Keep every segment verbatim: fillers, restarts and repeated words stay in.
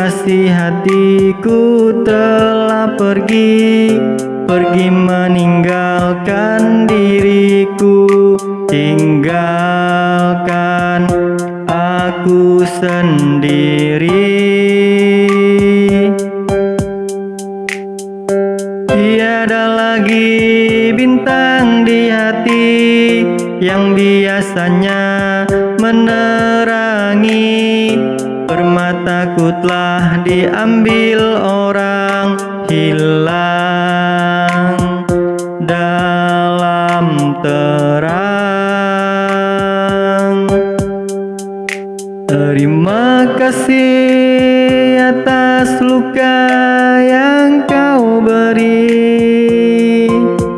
kekasih hatiku telah pergi, pergi meninggalkan diriku, tinggalkan aku sendiri. Tiada lagi bintang di hati yang biasanya menerangi, permataku telah diambil orang, hilang dalam terang. Terima kasih atas luka yang kau beri,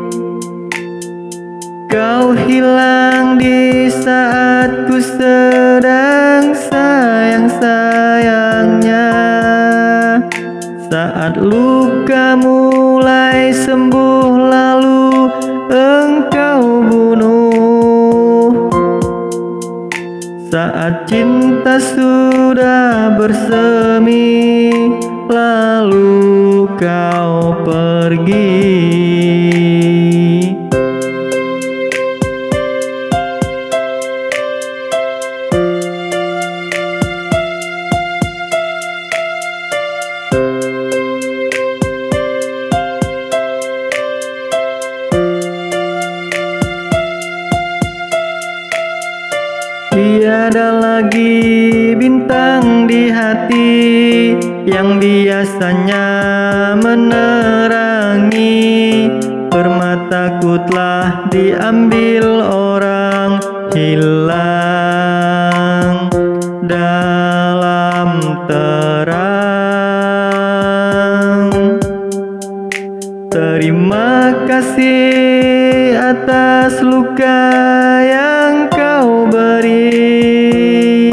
kau hilang di saat ku sedang sayang-sayangnya. Saat luka mulai sembuh lalu engkau bunuh, saat cinta sudah bersemi lalu kau pergi. Tiada lagi bintang di hati yang biasanya menerangi, permataku telah diambil orang, hilang dalam terang. Terima kasih atas luka yang kau beri,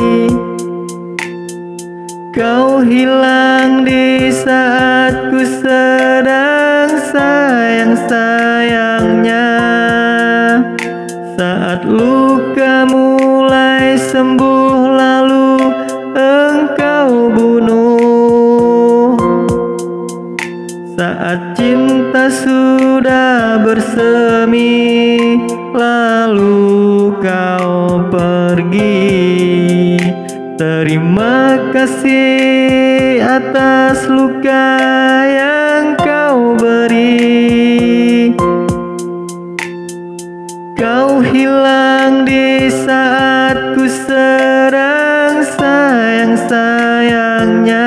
kau hilang di saat ku sedang sayang-sayangnya. Saat luka mulai sembuh lalu engkau bunuh, saat cinta sudah bersemi lalu kau pergi. Terima kasih atas luka yang kau beri, kau hilang di saat ku sedang sayang-sayangnya.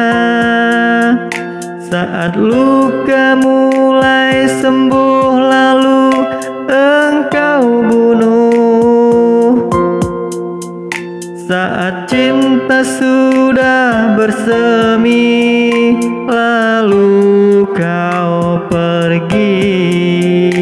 Saat luka mulai sembuh lalu engkau bunuh, saat cinta sudah bersemi lalu kau pergi.